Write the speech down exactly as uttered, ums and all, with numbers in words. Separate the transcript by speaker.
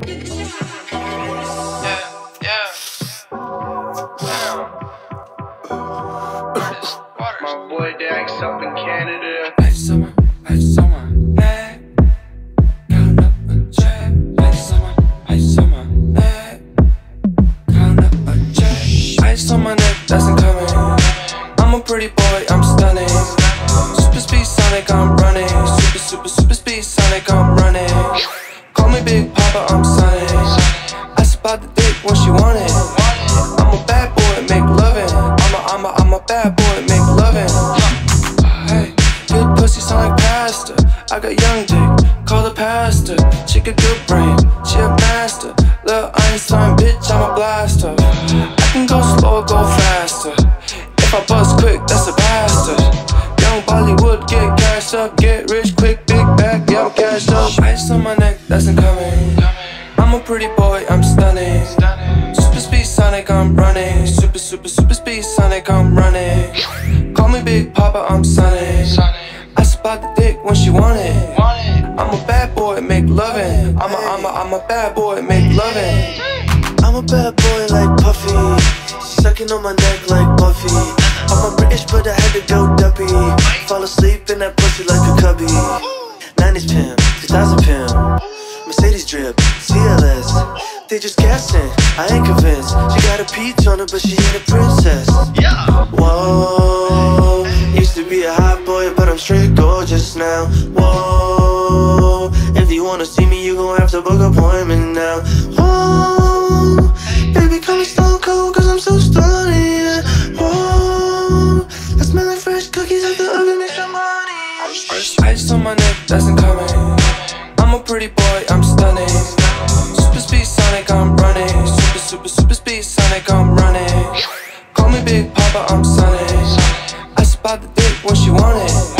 Speaker 1: My boy Dax up in Canada.
Speaker 2: Ice on my, ice on my neck. Count up a check. Ice on my, ice on my neck. Count up a check. Ice on my neck, that's incoming. I'm a pretty boy, I'm stunning. Super speed Sonic, I'm running. Super, super, super speed Sonic, I'm running. Call me Big Papa, I'm Sonic. Ask about the dick when she want it. I'm a bad boy, make lovin'. I'm a, I'm a, I'm a bad boy, make lovin'. Hey, good pussy sound like pasta. I got young dick, call the pastor. Chick a good brain, she a master. Lil' Einstein, bitch, I'm a blaster. I can go slow or go faster. If I bust quick, that's a bastard. Young Bollywood, get cashed up. Get rich quick, big bag, yeah, I'm cashed up. Ice on my neck, that's incoming. I'm a pretty boy, I'm stunning. Super speed Sonic, I'm running. Super, super, super speed Sonic, I'm running. Call me Big Papa, I'm Sonic. Ask about the dick when she want it. I'm a bad boy, make lovin'. I'm a, I'm a, I'm a bad boy, make lovin'.
Speaker 3: I'm a bad boy like Puffy, sucking on my neck like Buffy. I'm a British but I had to go duppy. Fall asleep in that pussy like a cubby. nineties pimp, two thousand pimp, Mercedes drip, C L S. They just guessing, I ain't convinced. She got a peach on her but she ain't a princess. Yeah. Whoa, used to be a hot boy but I'm straight gorgeous now. Whoa, if you wanna see me you gon' have to book an appointment now. Whoa, baby call me stone cold cause I'm so stunning, yeah. Whoa, I smell like fresh cookies at the oven, make some money.
Speaker 2: Ice on my neck, that's incoming. I'm a pretty boy, I'm stunning. Super speed Sonic, I'm running. Super, super, super speed Sonic, I'm running. Call me Big Papa, I'm Sonic. Ask about the dick when she want it.